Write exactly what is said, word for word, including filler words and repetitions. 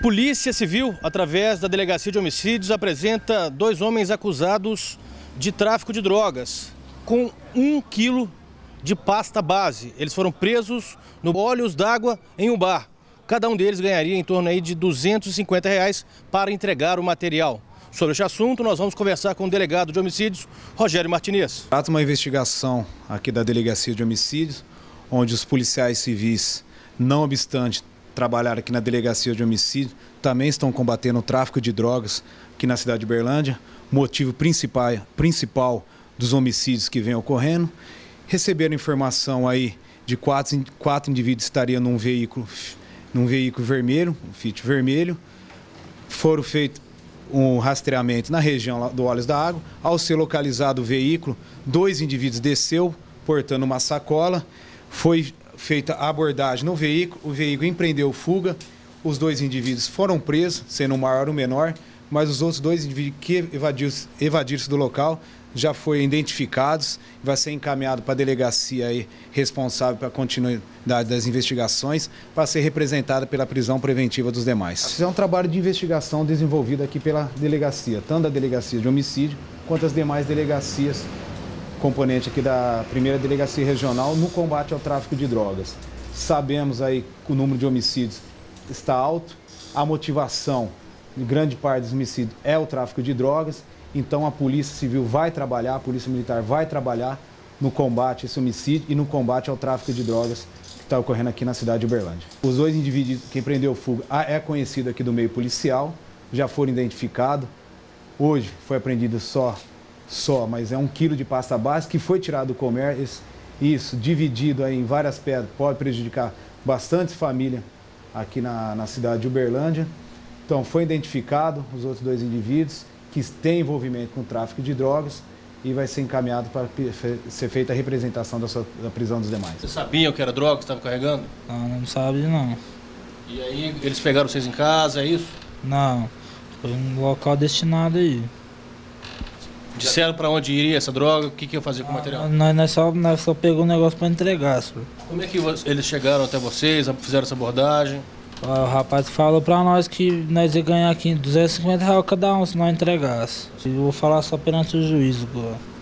Polícia Civil, através da Delegacia de Homicídios, apresenta dois homens acusados de tráfico de drogas, com um quilo de pasta base. Eles foram presos no Olhos d'Água em um bar. Cada um deles ganharia em torno aí de duzentos e cinquenta reais para entregar o material. Sobre este assunto, nós vamos conversar com o delegado de homicídios, Rogério Martinez. Trata uma investigação aqui da Delegacia de Homicídios, onde os policiais civis, não obstante trabalhar aqui na Delegacia de Homicídio, também estão combatendo o tráfico de drogas aqui na cidade de Uberlândia, motivo principal, principal dos homicídios que vem ocorrendo. Receberam informação aí de quatro, quatro indivíduos que estariam num veículo, num veículo vermelho, um Fiat vermelho. Foram feitos um rastreamento na região do Olhos d'Água. Ao ser localizado o veículo, dois indivíduos desceu portando uma sacola. Foi feita a abordagem no veículo, o veículo empreendeu fuga, os dois indivíduos foram presos, sendo o maior e o menor, mas os outros dois indivíduos que evadiram-se evadiram do local já foram identificados e vai ser encaminhado para a delegacia aí, responsável pela continuidade das investigações, para ser representada pela prisão preventiva dos demais. Isso é um trabalho de investigação desenvolvido aqui pela delegacia, tanto a Delegacia de Homicídio quanto as demais delegacias, componente aqui da primeira Delegacia Regional no combate ao tráfico de drogas. Sabemos aí que o número de homicídios está alto, a motivação de grande parte dos homicídios é o tráfico de drogas, então a Polícia Civil vai trabalhar, a Polícia Militar vai trabalhar no combate a esse homicídio e no combate ao tráfico de drogas que está ocorrendo aqui na cidade de Uberlândia. Os dois indivíduos que empreendeu fuga é conhecido aqui do meio policial, já foram identificados, hoje foi apreendido só Só, mas é um quilo de pasta base que foi tirado do comércio. Isso, dividido aí em várias pedras, pode prejudicar bastante famílias aqui na, na cidade de Uberlândia. Então, foi identificado os outros dois indivíduos que têm envolvimento com o tráfico de drogas e vai ser encaminhado para ser feita a representação da, sua, da prisão dos demais. Vocês sabiam que era droga que estava carregando? Não, não sabia não. E aí, eles pegaram vocês em casa, é isso? Não, foi um local destinado aí. Disseram para onde iria essa droga, o que, que ia fazer com o material? Nós, nós, só, nós só pegou o negócio para entregar, senhor. Como é que eles chegaram até vocês, fizeram essa abordagem? O rapaz falou para nós que nós ia ganhar aqui duzentos e cinquenta reais cada um se nós entregasse. Eu vou falar só perante o juiz agora.